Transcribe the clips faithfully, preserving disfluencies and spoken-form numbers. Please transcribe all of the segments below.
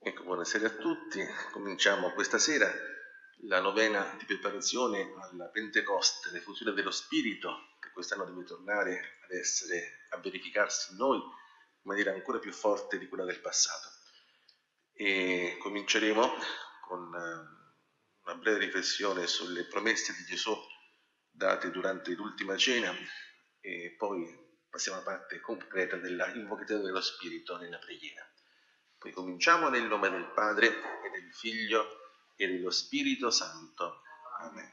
Ecco, buonasera a tutti. Cominciamo questa sera la novena di preparazione alla Pentecoste, l'effusione dello Spirito, che quest'anno deve tornare ad essere, a verificarsi in noi in maniera ancora più forte di quella del passato. E cominceremo con una breve riflessione sulle promesse di Gesù date durante l'ultima cena e poi passiamo alla parte concreta della invocazione dello Spirito nella preghiera. Poi cominciamo nel nome del Padre e del Figlio e dello Spirito Santo. Amen.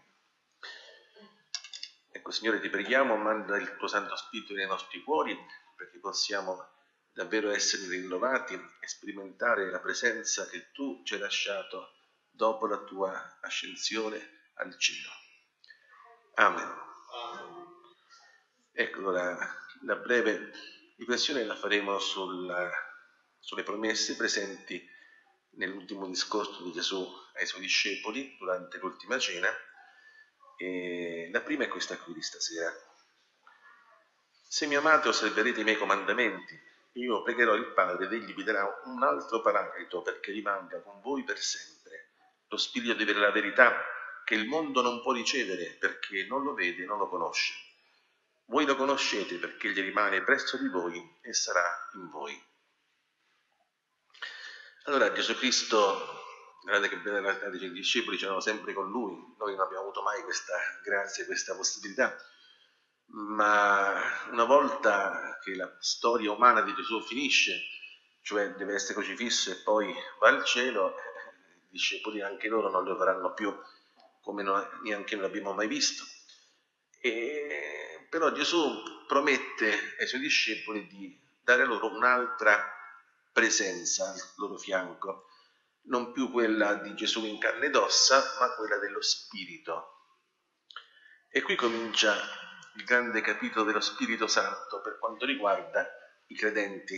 Ecco, Signore, ti preghiamo, manda il tuo Santo Spirito nei nostri cuori perché possiamo davvero essere rinnovati e sperimentare la presenza che tu ci hai lasciato dopo la tua ascensione al cielo. Amen. Ecco, allora, la breve riflessione la faremo sul, sulle promesse presenti nell'ultimo discorso di Gesù ai suoi discepoli durante l'ultima cena. E la prima è questa qui di stasera. Se mi amate osserverete i miei comandamenti, io pregherò il Padre ed egli vi darà un altro paraclito perché rimanga con voi per sempre, lo Spirito della verità che il mondo non può ricevere perché non lo vede e non lo conosce. Voi lo conoscete perché egli rimane presso di voi e sarà in voi. Allora Gesù Cristo, guardate che bella realtà, dice, i discepoli c'erano sempre con lui, noi non abbiamo avuto mai questa grazia, questa possibilità, ma una volta che la storia umana di Gesù finisce, cioè deve essere crocifisso e poi va al cielo, i discepoli anche loro non lo faranno più come noi, neanche noi l'abbiamo mai visto. E, però Gesù promette ai suoi discepoli di dare loro un'altra presenza al loro fianco, non più quella di Gesù in carne ed ossa, ma quella dello Spirito. E qui comincia il grande capitolo dello Spirito Santo per quanto riguarda i credenti.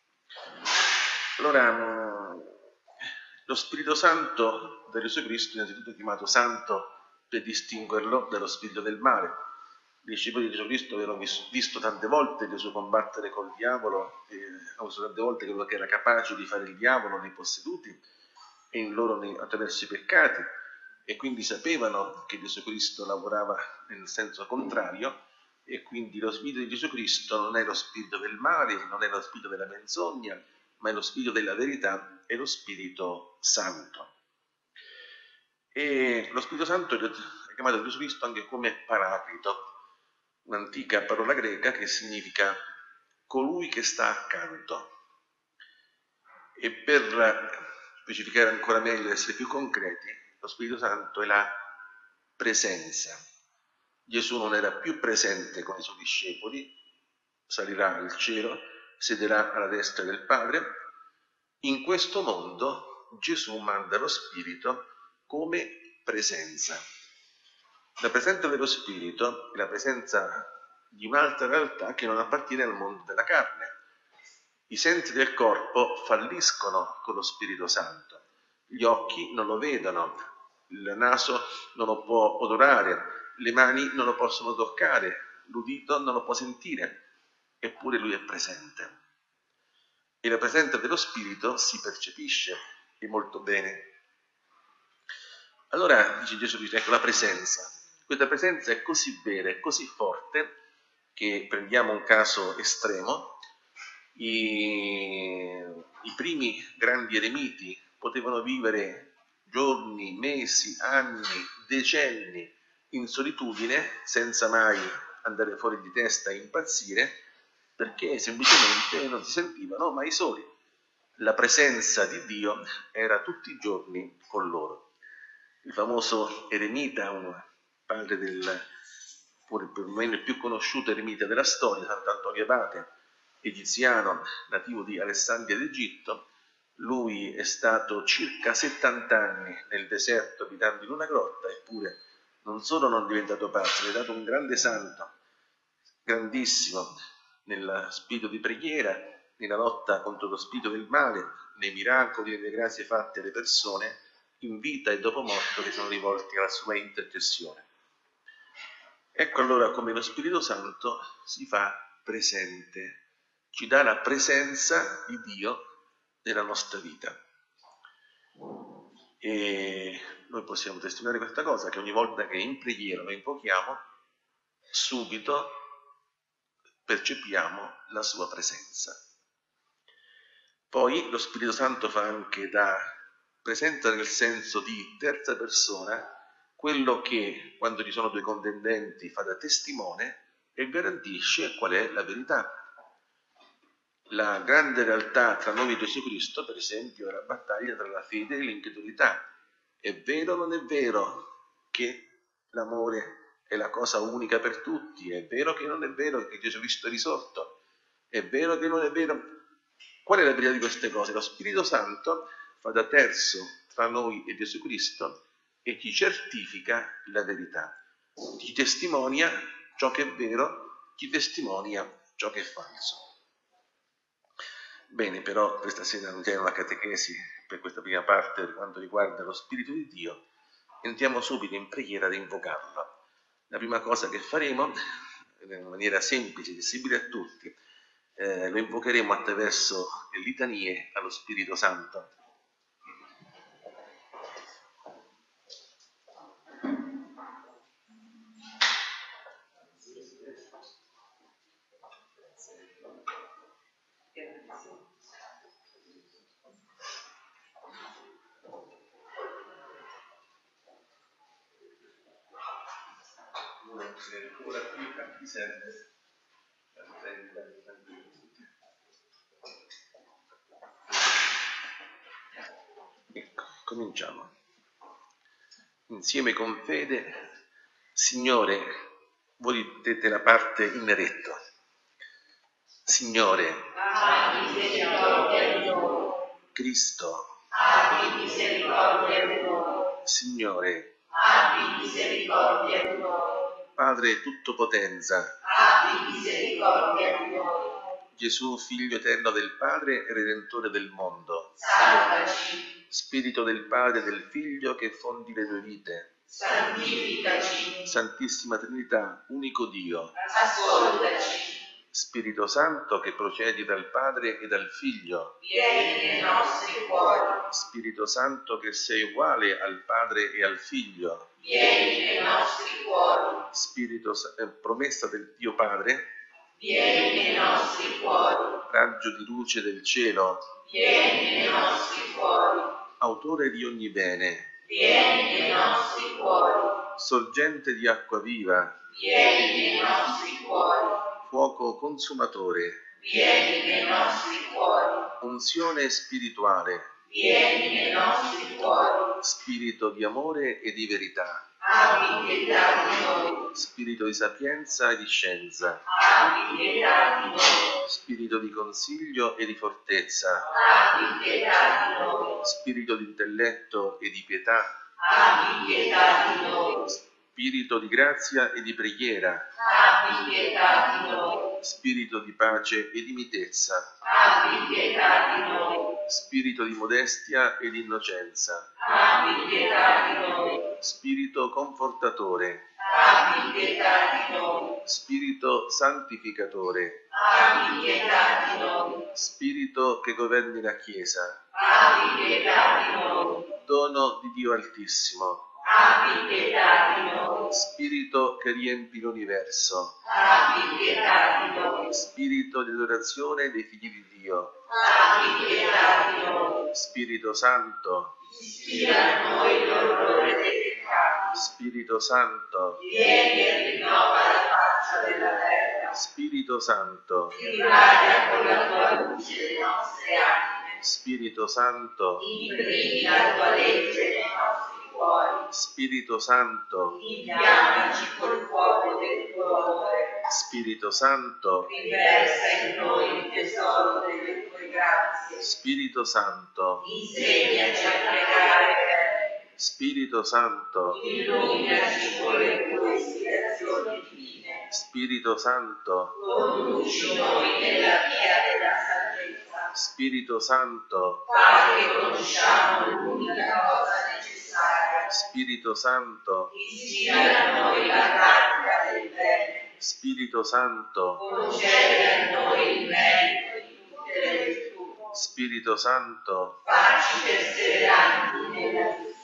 Allora, lo Spirito Santo di Gesù Cristo innanzitutto è chiamato Santo per distinguerlo dallo spirito del male. I discepoli di Gesù Cristo avevano visto tante volte Gesù combattere col diavolo, e hanno visto tante volte quello che era capace di fare il diavolo nei posseduti e in loro nei, attraverso i peccati, e quindi sapevano che Gesù Cristo lavorava nel senso contrario, e quindi lo spirito di Gesù Cristo non è lo spirito del male, non è lo spirito della menzogna, ma è lo spirito della verità, è lo Spirito Santo. E lo Spirito Santo è chiamato da Gesù Cristo anche come Paraclito, un'antica parola greca che significa colui che sta accanto. E per specificare ancora meglio, essere più concreti, lo Spirito Santo è la presenza. Gesù non era più presente con i suoi discepoli, salirà al cielo, siederà alla destra del Padre. In questo mondo Gesù manda lo Spirito come presenza. La presenza dello Spirito è la presenza di un'altra realtà che non appartiene al mondo della carne. I sensi del corpo falliscono con lo Spirito Santo. Gli occhi non lo vedono, il naso non lo può odorare, le mani non lo possono toccare, l'udito non lo può sentire, eppure lui è presente. E la presenza dello Spirito si percepisce e molto bene. Allora, dice Gesù, ecco la presenza. Questa presenza è così vera, è così forte, che prendiamo un caso estremo. I, i primi grandi eremiti potevano vivere giorni, mesi, anni, decenni in solitudine, senza mai andare fuori di testa e impazzire, perché semplicemente non si sentivano mai soli. La presenza di Dio era tutti i giorni con loro. Il famoso eremita, un padre del, pure per me il più conosciuto eremita della storia, Sant'Antonio Abate, egiziano, nativo di Alessandria d'Egitto, lui è stato circa settanta anni nel deserto abitando in una grotta, eppure non solo non è diventato pazzo, è diventato un grande santo, grandissimo, nel spirito di preghiera, nella lotta contro lo spirito del male, nei miracoli e nelle grazie fatte alle persone, in vita e dopo morto, che sono rivolti alla sua intercessione. Ecco allora come lo Spirito Santo si fa presente, ci dà la presenza di Dio nella nostra vita. E noi possiamo testimoniare questa cosa, che ogni volta che in preghiera lo invochiamo, subito percepiamo la sua presenza. Poi lo Spirito Santo fa anche da presenza nel senso di terza persona, quello che quando ci sono due contendenti fa da testimone e garantisce qual è la verità. La grande realtà tra noi e Gesù Cristo, per esempio, è la battaglia tra la fede e l'incredulità. È vero o non è vero che l'amore è la cosa unica per tutti? È vero che non è vero che Gesù Cristo è risorto? È vero che non è vero? Qual è la verità di queste cose? Lo Spirito Santo fa da terzo tra noi e Gesù Cristo e ci certifica la verità. Ci testimonia ciò che è vero, ci testimonia ciò che è falso. Bene, però questa sera non c'è una catechesi per questa prima parte per quanto riguarda lo Spirito di Dio. Entriamo subito in preghiera ad invocarlo. La prima cosa che faremo, in maniera semplice, accessibile a tutti, eh, lo invocheremo attraverso le litanie allo Spirito Santo. Ora qui a chi serve? Ecco, cominciamo. Insieme con fede, Signore, voi dite la parte in eretto. Signore, abbi misericordia di noi. Cristo, Abbi misericordia di noi. Signore, Abbi misericordia di noi. Padre tuttopotenza, Abbi misericordia di noi. Gesù, Figlio eterno del Padre e Redentore del mondo, Salvaci. Spirito del Padre e del Figlio che fondi le due vite, Santificaci. Santissima Trinità, unico Dio, Ascoltaci. Spirito Santo che procedi dal Padre e dal Figlio, Vieni nei nostri cuori. Spirito Santo che sei uguale al Padre e al Figlio, Vieni nei nostri cuori. Spirito eh, promessa del Dio Padre, Vieni nei nostri cuori. raggio di luce del cielo, Vieni nei nostri cuori. autore di ogni bene, Vieni nei nostri cuori. sorgente di acqua viva, Vieni nei nostri cuori. fuoco consumatore, Vieni nei nostri cuori. unzione spirituale, Vieni nei nostri cuori. spirito di amore e di verità, Abbi pietà di noi. spirito di sapienza e di scienza, Abbi pietà di noi. spirito di consiglio e di fortezza, Abbi pietà di noi. spirito di intelletto e di pietà, Abbi pietà di noi. spirito di grazia e di preghiera, Abbi pietà di noi. spirito di pace e di mitezza, Abbi pietà di noi. spirito di modestia e di innocenza, Abbi pietà di noi. spirito confortatore, Abbi pietà di noi. spirito santificatore, Abbi pietà di noi. spirito che governi la Chiesa, Abbi pietà di noi. dono di Dio Altissimo, Abbi pietà di noi. spirito che riempi l'universo, Abbi pietà di noi. spirito di adorazione dei figli di Dio, Abbi pietà di noi. Spirito Santo, Ispira a noi l'orrore dei peccati. Spirito Santo, Vieni e rinnova la faccia della terra. Spirito Santo, Irradia con la tua luce le nostre anime. Spirito Santo, Imprimi la tua legge nei nostri cuori. Spirito Santo, Infiammaci col fuoco del tuo amore. Spirito Santo, Riversa in noi il tesoro delle tue grazie. Spirito Santo, Insegnaci a pregare bene. Spirito Santo, Illuminaci con le tue ispirazioni divine. Spirito Santo, Conduci noi nella via della salvezza. Spirito Santo, Fa che conosciamo l'unica cosa necessaria. Spirito Santo, Ispira a noi la pratica del bene. Spirito Santo, Concede a noi il merito di tutte le virtù. Spirito Santo, Facci perseveranti nella giustizia.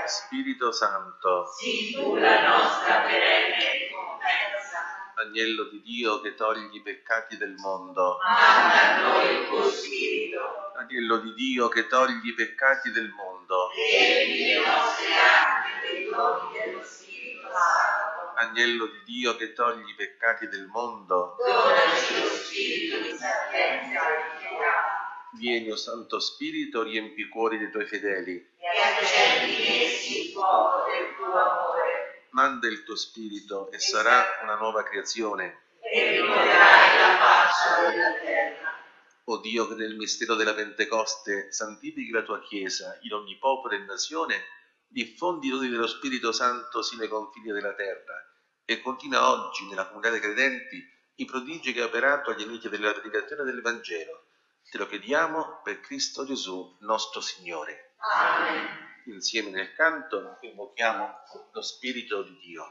Spirito Santo, sii tu la nostra perenne ricompensa. Agnello di Dio che togli i peccati del mondo, Manda a noi il tuo Spirito, Agnello di Dio che togli i peccati del mondo, riempi le nostre anime dei doni dello Spirito Santo. Agnello di Dio che togli i peccati del mondo, Donaci lo spirito di sapienza e di pietà, vieni, o Santo Spirito, riempi i cuori dei tuoi fedeli, e accendi in essi il fuoco del tuo amore, manda il tuo Spirito e sarà una nuova creazione. e rinnoverai la faccia della terra. O Dio, che nel mistero della Pentecoste santifichi la tua Chiesa in ogni popolo e nazione, diffondi i doni dello Spirito Santo sino ai confini della terra e continua oggi nella comunità dei credenti i prodigi che hai operato agli inizi della predicazione del Vangelo. Te lo chiediamo per Cristo Gesù, nostro Signore. Amen. Insieme nel canto invochiamo lo Spirito di Dio.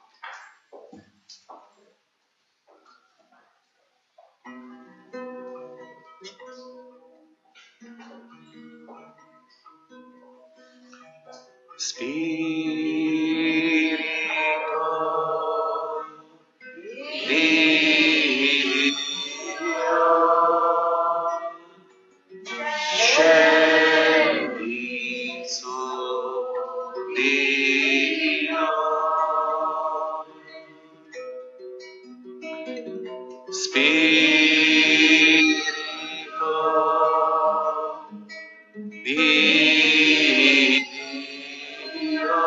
Spirito di Dio, scendi su di noi. Spirito di Dio,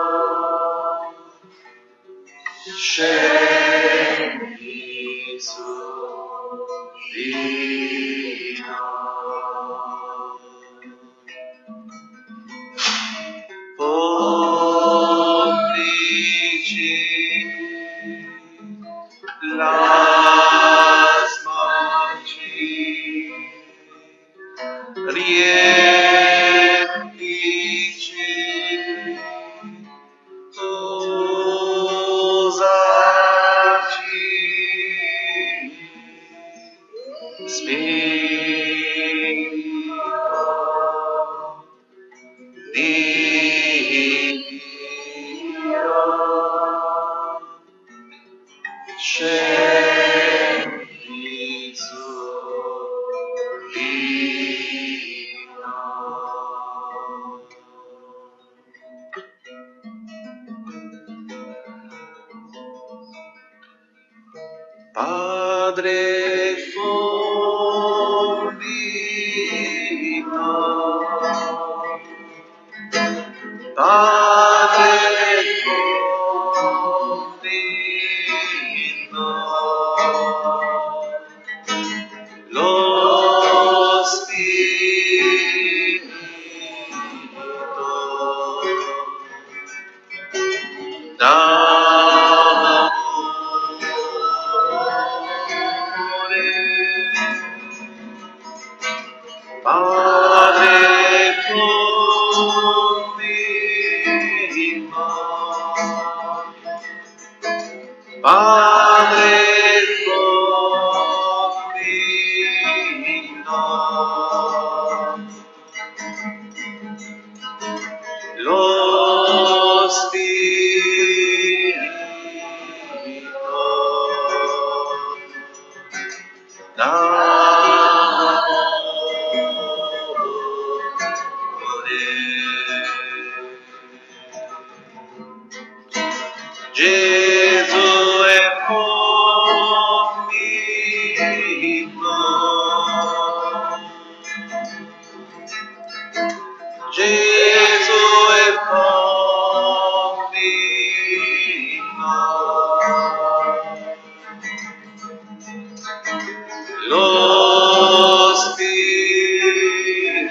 scendi su di noi. Fondici lasmaci, riempici, usaci, Spirito di Dio, scendi su di noi. Padre fondito, Padre fondito, lo Spirito d'amore, Padre fondito, Padre fondito, lo Spirito d'amore. Gesù è fondito, Gesù è fondito, lo Spirito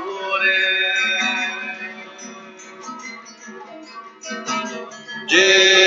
d'amore. Gesù